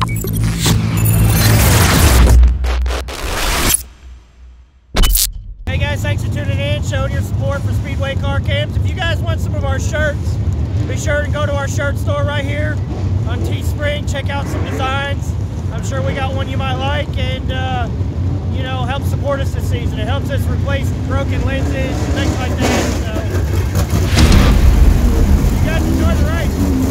Hey guys, thanks for tuning in, showing your support for Speedway car cams. If you guys want some of our shirts, be sure to go to our shirt store right here on Teespring. Check out some designs. I'm sure we got one you might like, and you know, help support us this season. It helps us replace broken lenses, things like that. So you guys enjoy the race.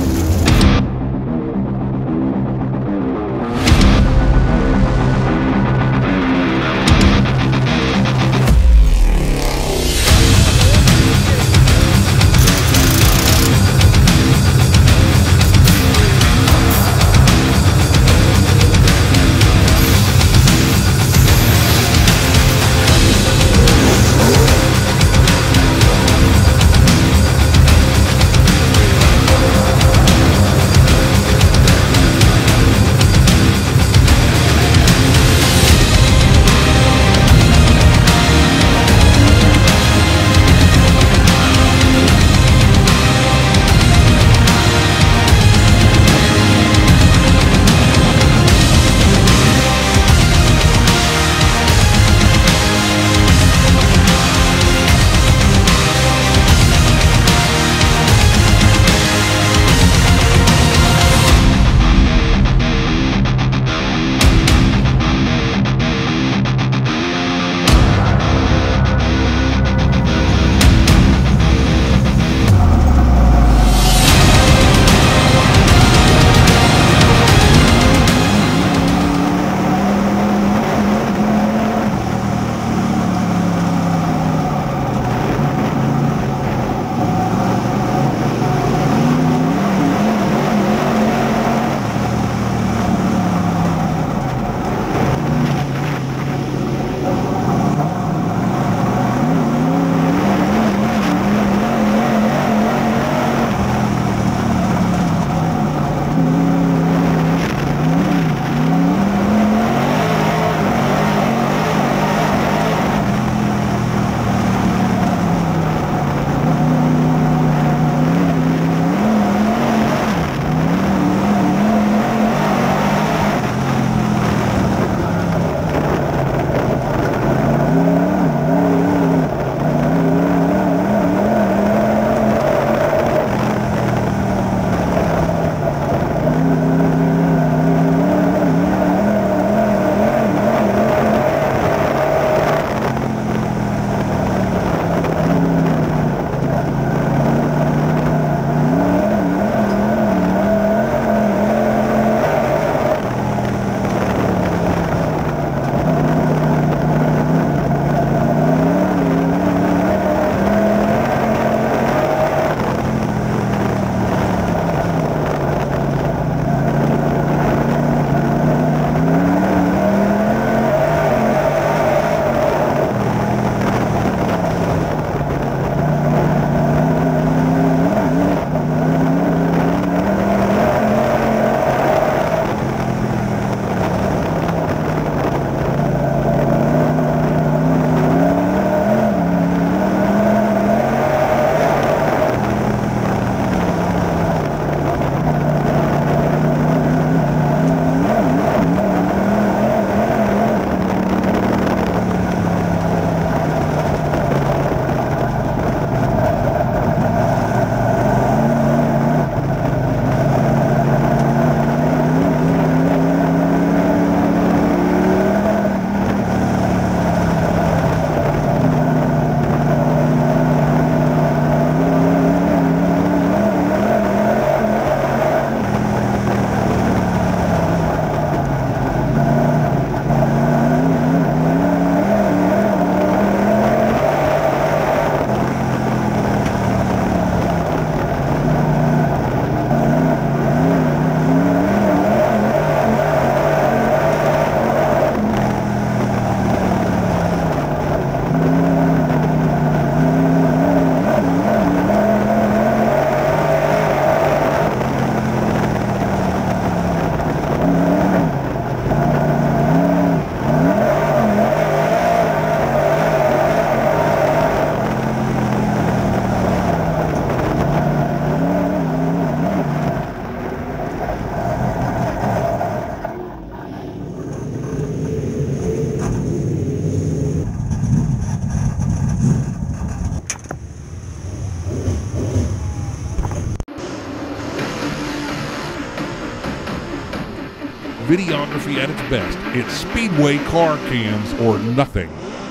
videography at its best. It's Speedway car cams or nothing.